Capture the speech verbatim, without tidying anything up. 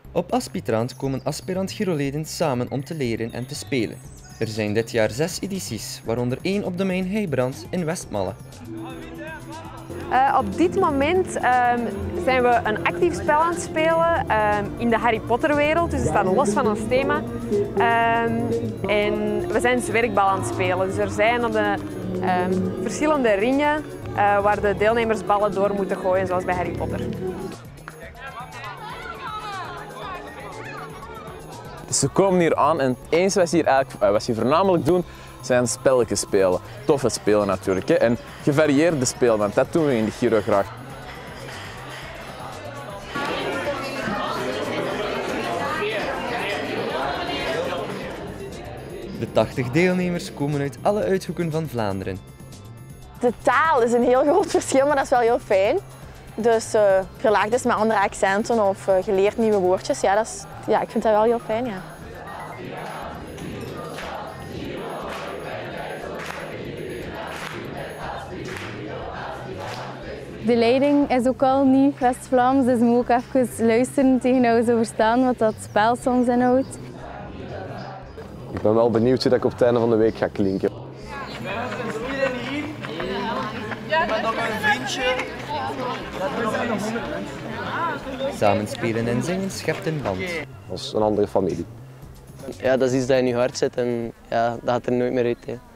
Op Aspitrant komen aspirant-Giro-leden samen om te leren en te spelen. Er zijn dit jaar zes edities, waaronder één op domein Heibrand in Westmalle. Uh, op dit moment um, zijn we een actief spel aan het spelen um, in de Harry Potter wereld, dus het staat los van ons thema. Um, en we zijn zwerkbal aan het spelen, dus er zijn op de um, verschillende ringen uh, waar de deelnemers ballen door moeten gooien, zoals bij Harry Potter. Ze komen hier aan en het enige wat ze hier, eigenlijk, wat ze hier voornamelijk doen, zijn spelletjes spelen. Toffe spelen natuurlijk. Hè. En gevarieerde spelen, want dat doen we in de Giro graag. De tachtig deelnemers komen uit alle uithoeken van Vlaanderen. De taal is een heel groot verschil, maar dat is wel heel fijn. Dus uh, verlaagd is met andere accenten of uh, geleerd nieuwe woordjes. Ja, dat is, ja, ik vind dat wel heel fijn. Ja. De leiding is ook al niet West-Vlaams, dus we moeten ook even luisteren tegen dat we zo verstaan wat dat spel soms inhoudt. Ik ben wel benieuwd hoe dat ik op het einde van de week ga klinken. Samen spelen en zingen schept een band. Als een andere familie. Ja, dat is iets dat in je hart zit en ja, dat gaat er nooit meer uit. Hè.